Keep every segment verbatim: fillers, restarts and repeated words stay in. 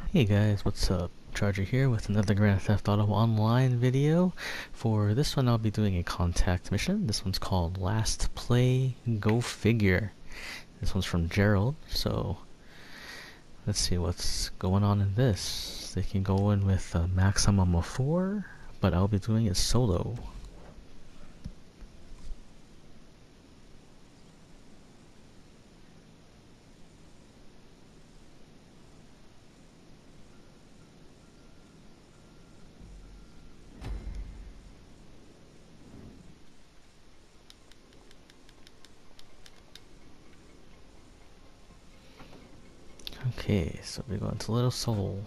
Hey guys, what's up? Charger here with another Grand Theft Auto Online video. For this one I'll be doing a contact mission. This one's called Last Play Go Figure. This one's from Gerald, so let's see what's going on in this. They can go in with a maximum of four, but I'll be doing it solo. Okay, so we're going to Little Seoul.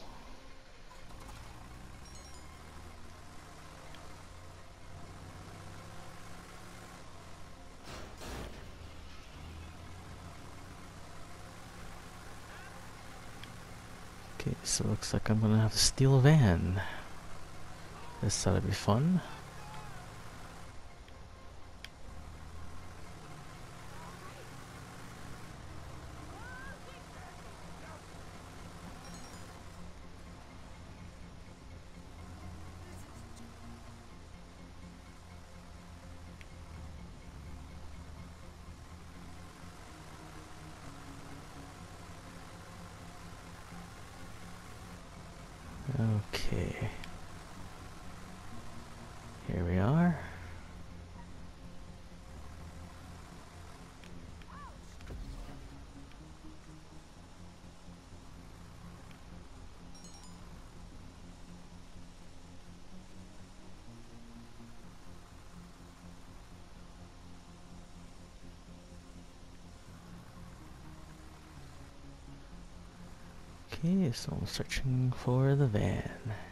Okay, so it looks like I'm gonna have to steal a van. This ought to be fun. Okay. Here we are. Okay, so I'm searching for the van.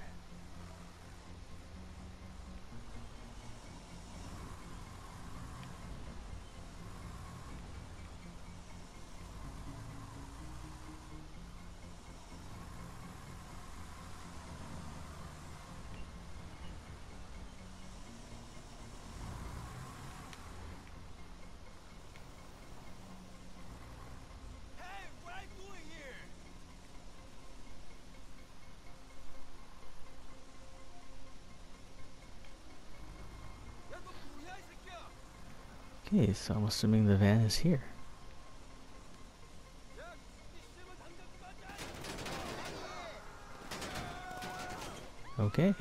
Okay, so I'm assuming the van is here. Okay.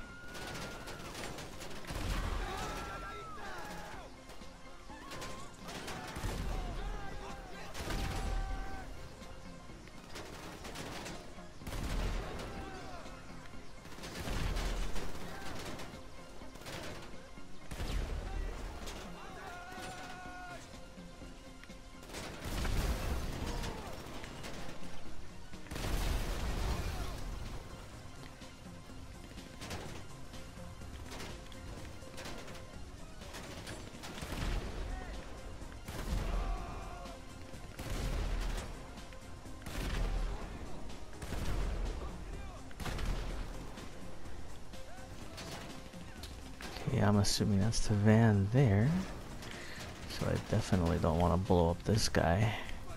Okay, I'm assuming that's the van there. So I definitely don't want to blow up this guy.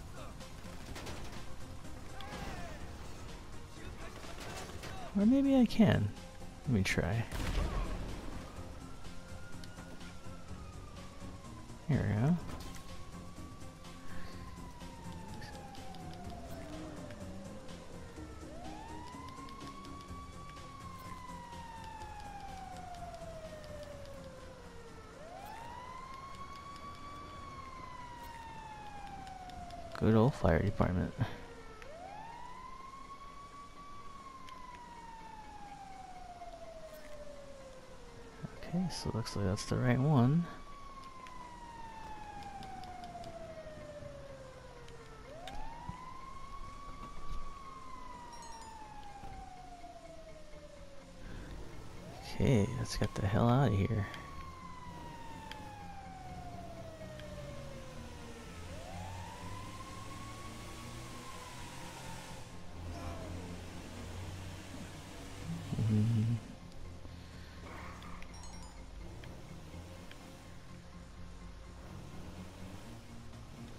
Or maybe I can. Let me try. Here we go. Good old fire department. Okay, so it looks like that's the right one. Okay, let's get the hell out of here. Mm-hmm.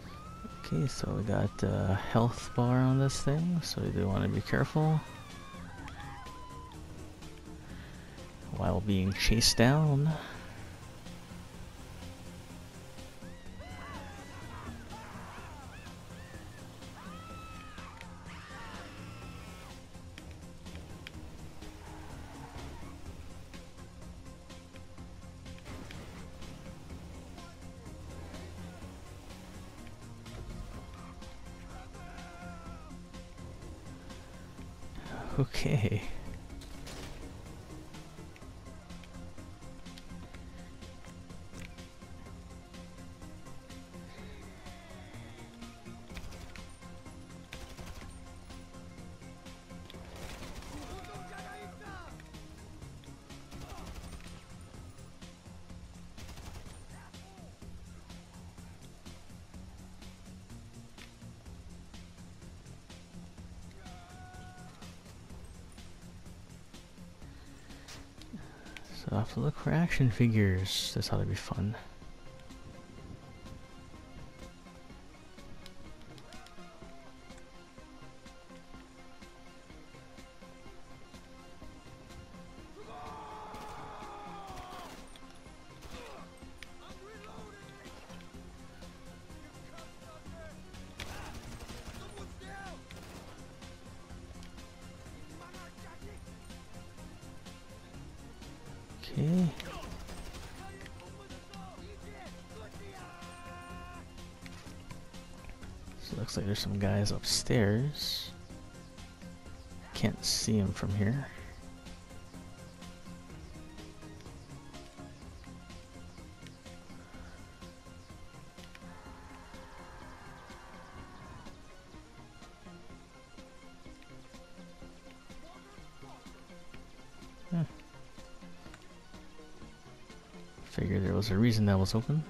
Okay, so we got a health bar on this thing, so we do want to be careful. while being chased down. Okay. So I'll have to look for action figures. This ought to be fun. Okay. So it looks like there's some guys upstairs. Can't see them from here. Hmm. Figured there was a reason that was open.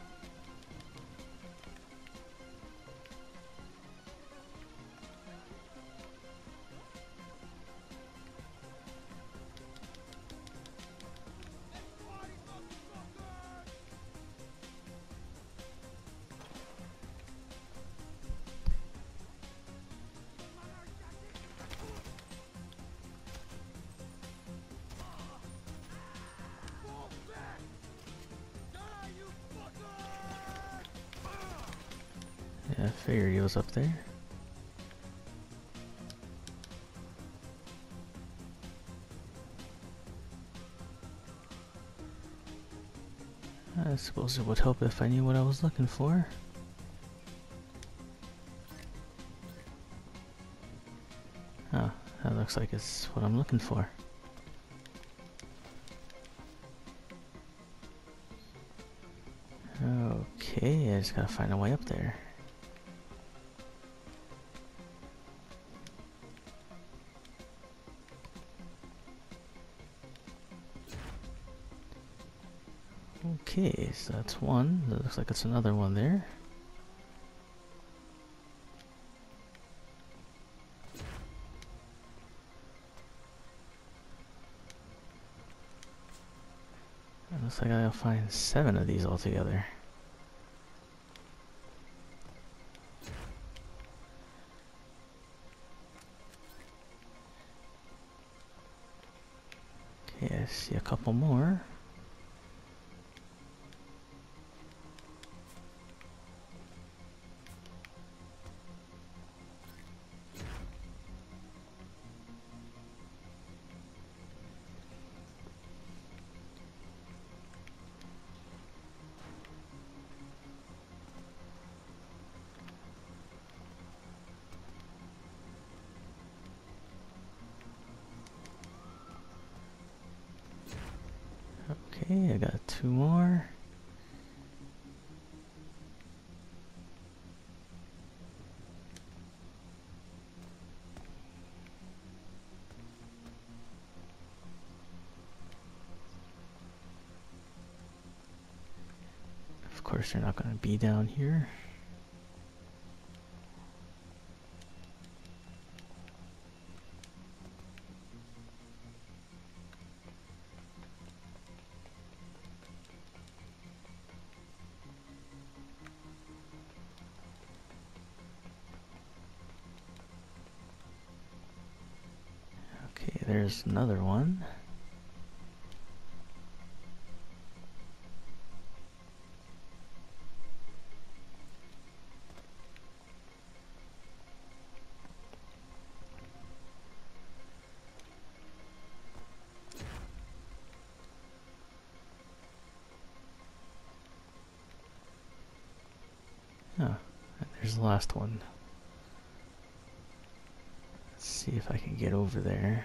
Yeah, I figured he was up there. I suppose it would help if I knew what I was looking for. Oh, that looks like it's what I'm looking for. Okay, I just gotta find a way up there. Okay, so that's one. That looks like it's another one there. It looks like I gotta find seven of these altogether. Okay, I see a couple more. Okay, I got two more. Of course, they're not going to be down here. Okay, there's another one. the last one. Let's see if I can get over there.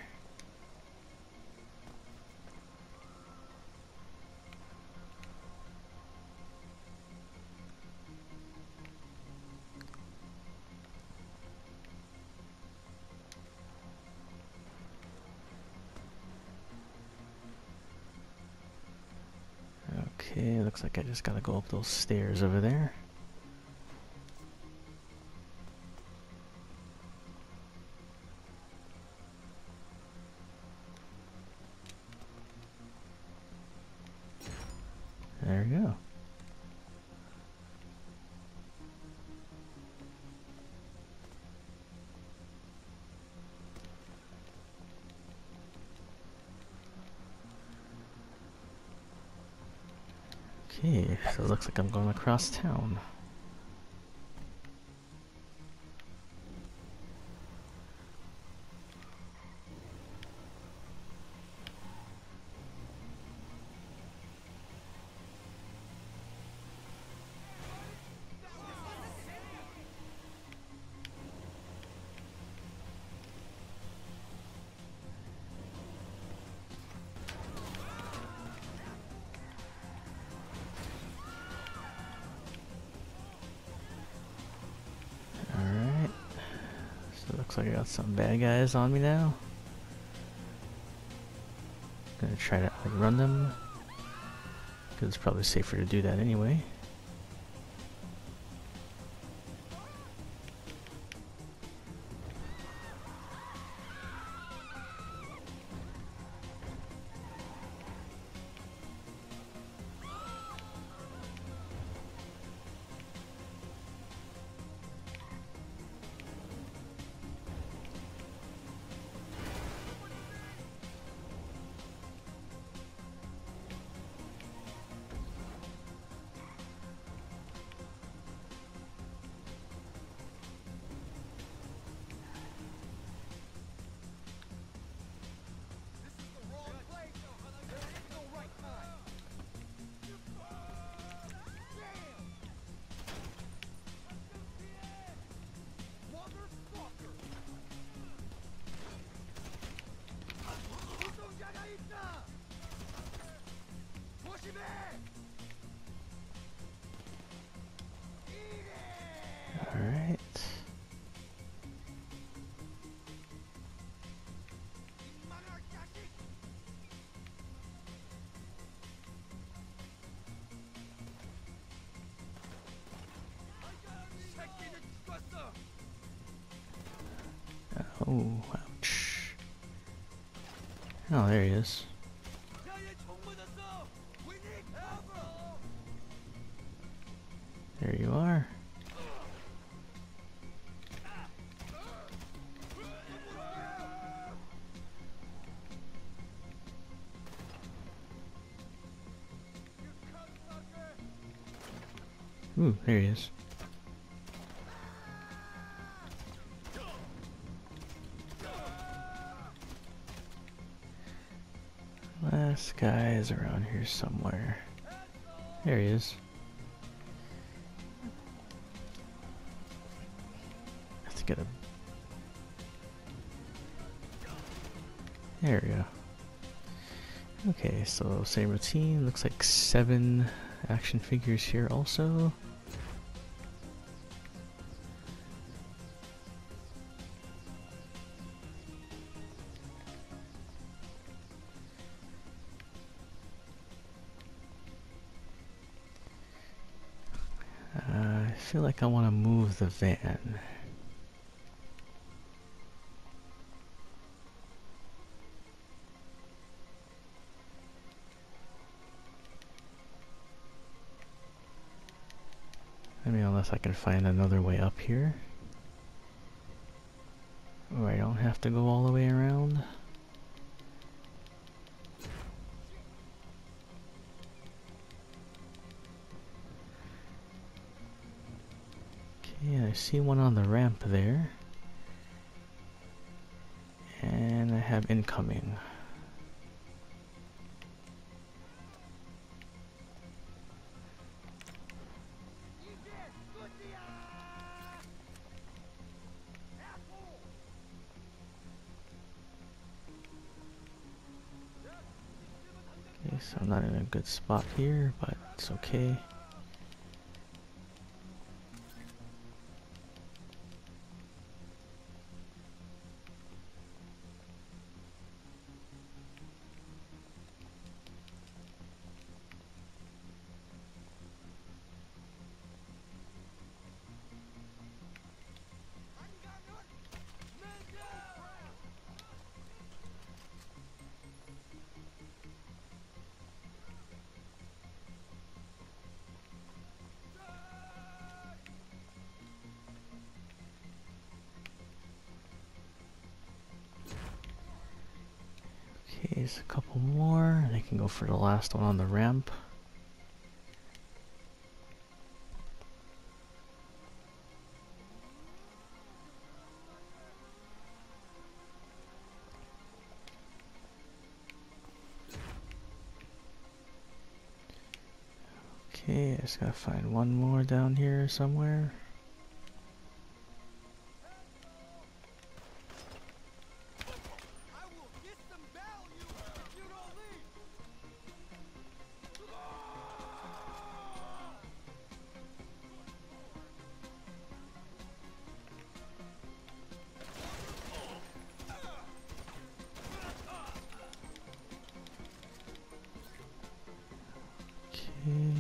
Okay, looks like I just gotta go up those stairs over there. There we go. Okay, so it looks like I'm going across town. Looks like I got some bad guys on me now. Gonna try to outrun them, because it's probably safer to do that anyway. Alright. Oh, ouch. Oh, there he is. There you are. Ooh, there he is. Last guy is around here somewhere. There he is. Have to get a... There we go. Okay, so same routine. Looks like seven action figures here also. Uh, I feel like I want to move the van. I mean, unless I can find another way up here. Or I don't have to go all the way around. Okay, I see one on the ramp there. And I have incoming. so I'm not in a good spot here, but it's okay. Okay, there's a couple more. I can go for the last one on the ramp. Okay, I just gotta find one more down here somewhere. Okay.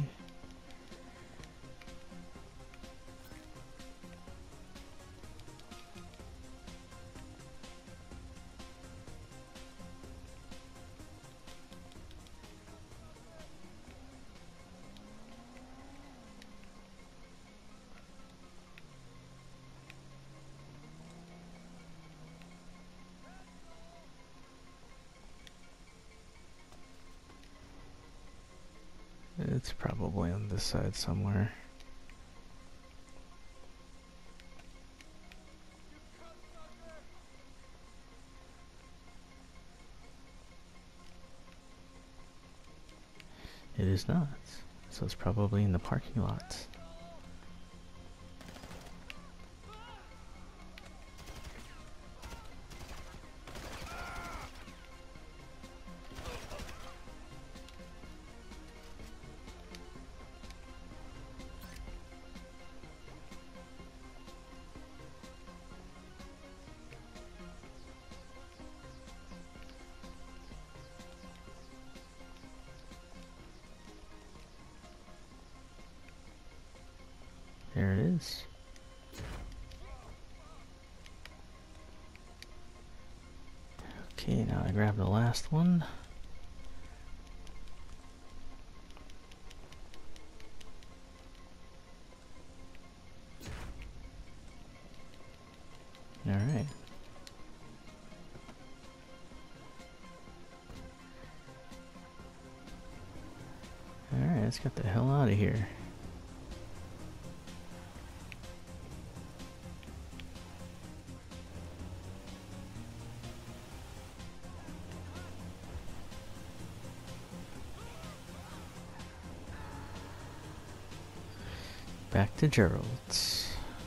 It's probably on this side somewhere. It is not, so it's probably in the parking lot. There it is. Okay, now I grab the last one. Alright. Alright, let's get the hell out of here. Back to Gerald's.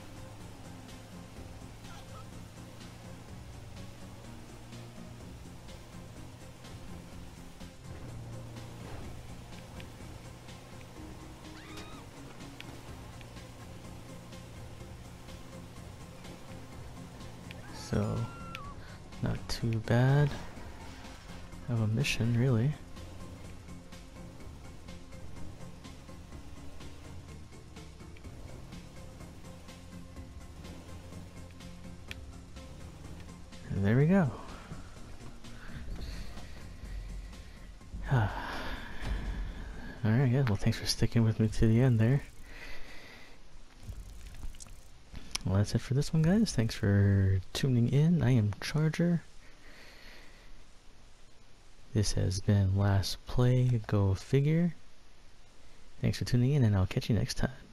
So, not too bad of a mission, really. And there we go. Alright, guys, well, thanks for sticking with me to the end there. Well, that's it for this one, guys. Thanks for tuning in. I am Charger. This has been Last Play Go Figure. Thanks for tuning in, and I'll catch you next time.